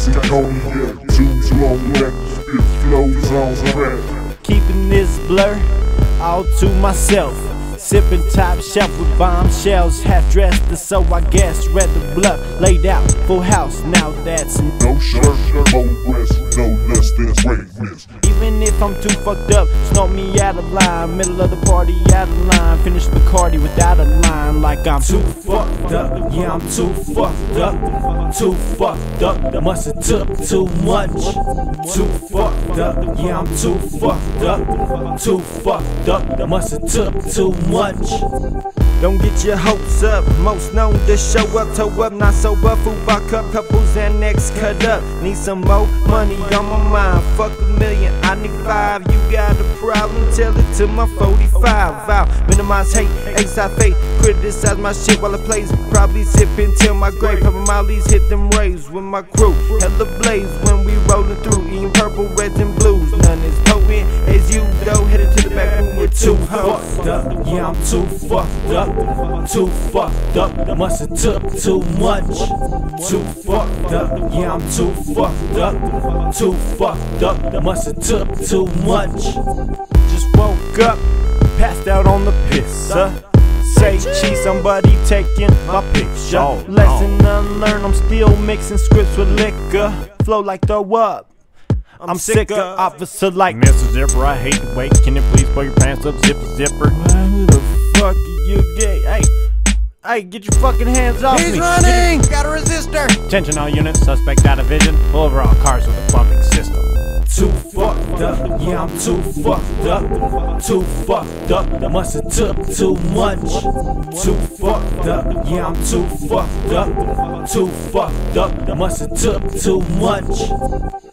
cognac, too long neck, spit flows on crack. Keeping this blur all to myself. Sipping top shelf with bombshells, half dressed, so I guess read the bluff, laid out, full house. Now that's no shirt, no breast, no less than greatness. Even if I'm too fucked up, snort me out of line. Middle of the party, out of line. Finish the Bacardi without a line. Like I'm too fucked up. Yeah, I'm too fucked up. Too fucked up. Must've took too much. Too fucked up. Yeah, I'm too fucked up. Too fucked up. Must've took too much. Don't get your hopes up. Most known to show up, toe up, not sober. Food by cup, couples and necks cut up. Need some more money on my mind. Fuck a million, I need 5. You got a problem? Tell it to my 45. Vow, minimize hate, ace I fate. Criticize my shit while it plays. Probably sipping till my grave. Poppin' mollies, hit them raves with my crew. Hella blaze when we rollin' through. Eating purple, reds, and blues. None as potent as you though. Headed to the back room with 2 hoes. Yeah, I'm too fucked up. Too fucked up. Must've took too much. Too fucked up. Yeah, I'm too fucked up. Too fucked up. Must've took too much. Just woke up, passed out on the pisser. Say cheese, somebody taking my picture. Lesson unlearned, I'm still mixing scripts with liquor. Flow like throw up. I'm sick of officer like Mr. Zipper. I hate to wait. Can you please pull your pants up, zipper? Who the fuck are you gay? Hey, get your fucking hands off me. He's running! Got a resistor! Attention all units, suspect out of vision. Overall cars with a bumping system. Too fucked up, yeah, I'm too fucked up. Too fucked up, must've took too much. Too fucked up, yeah, I'm too fucked up. Too fucked up, must've took too much.